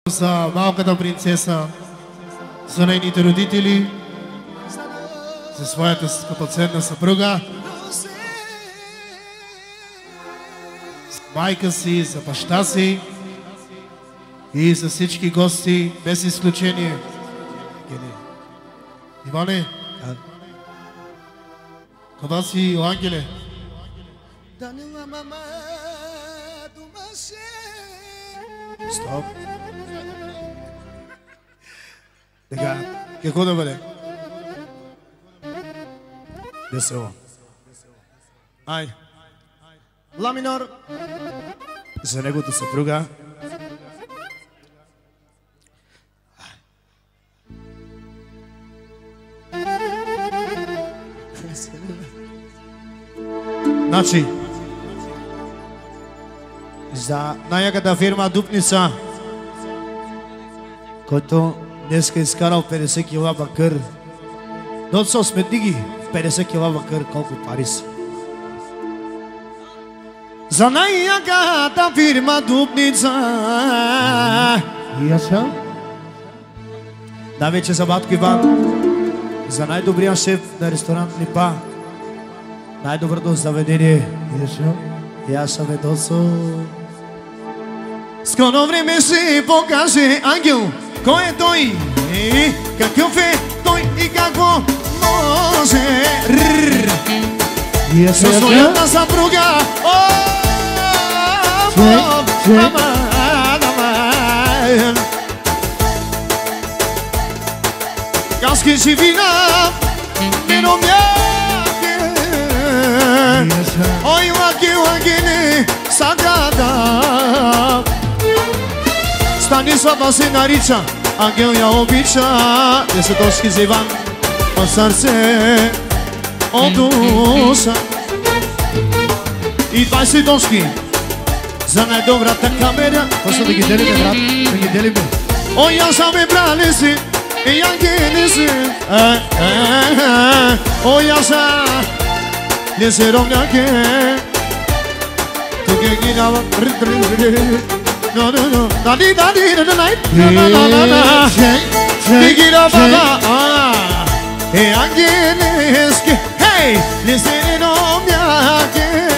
За малката принцеса, за нейните родители, за своята скъпоценна съпруга, за майка си, за баща си и за всички гости, без изключение. Иване, къде си, Ангеле? Стоп. Така, какво да бъде? Весело. Ай. Ла минор. За неговата съпруга. Значи, за най-яката фирма Дупница, който днеска изкарал 50 кила бакър. Доцо, сметни ги 50 кила бакър, колко пари са. За най-яката фирма Дупница. И аз съм? Да, вече за Батко Иван. За най-добрия шеф на ресторант Липа. Най-доброто заведение. И аз съм? И аз съм, Доцо. Скоро време ще покаже ангел. Кой е той? Какъв е той и какво може? Със своята съпруга. Каски живина, мино мяке. Ой, лаки, лакини, саграда. Станислава се нарича, ангел я обича. 10 точки за Иван, от сърце, от душа. И 20 точки за най-добрата камера. Просто да ги делиме, брат, да ги делиме. Ой, аз съм ме брали си, и ангели си. Ой, аз съм не се ровняке. Тук е ги дава. No, no, no, da di da di da night, na na na na na. Digira baba, hey angeleski, hey, listen on me again.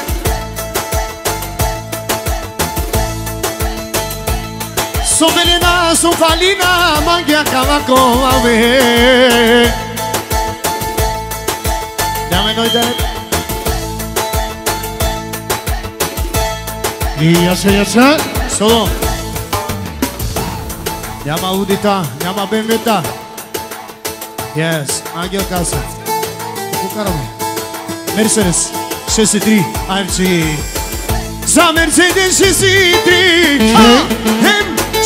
So belina, so falina, mangia kavako ave. Dame no idea. Яса. Соло. Няма аудита, няма БМВ-та. Yes, Ангел каза. Какво караме? Мерседес 63 AMG. За Мерседес 63 AMG.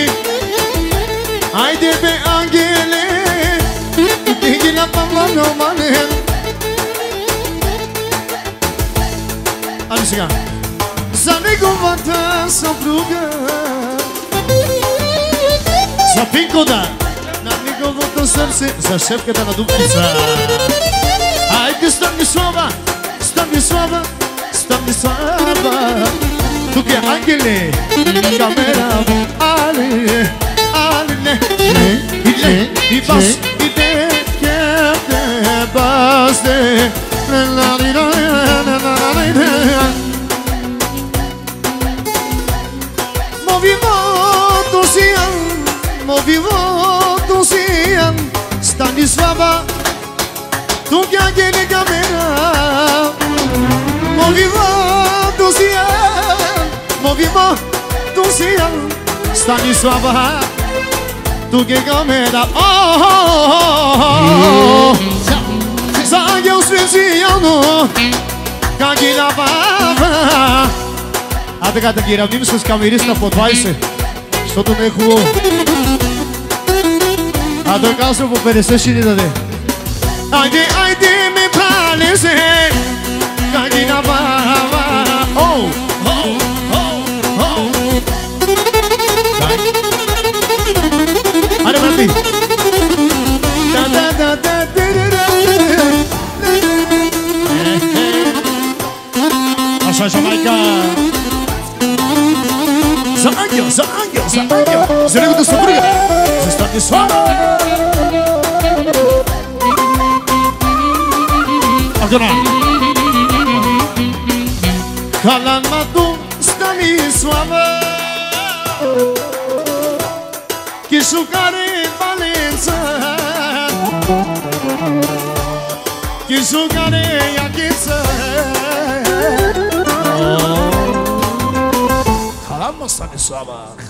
Айде бе, Ангеле, диги на памано манен. Ами сега. За неговата съпруга, за Пинкода, на неговото сърце, за шефката на Дупница. Айде, Станислава, Станислава, Станислава. Тук е Ангеле, камера, али, али, не, и бас, и те, кепте, бас, де, Movimento sian Stanisława tu ангели камера. Movimento sian Stanisława tu камера. За ангел специално как ги набава. А така да ги равним с камериста по 20, защото не е хубаво. А той казва по 50 ще ни даде. Айде, айде ми прали се, как ги набава. Оу, оу, оу, оу. Айде, брати. Наша Жамайка. За ангел, за ангел, за ангел. Zerego do Sobriga. Você está de sono. Agora. Calma tu, está me suave. Que sucare valença. Que sucare aqueça. Calma, está me suave.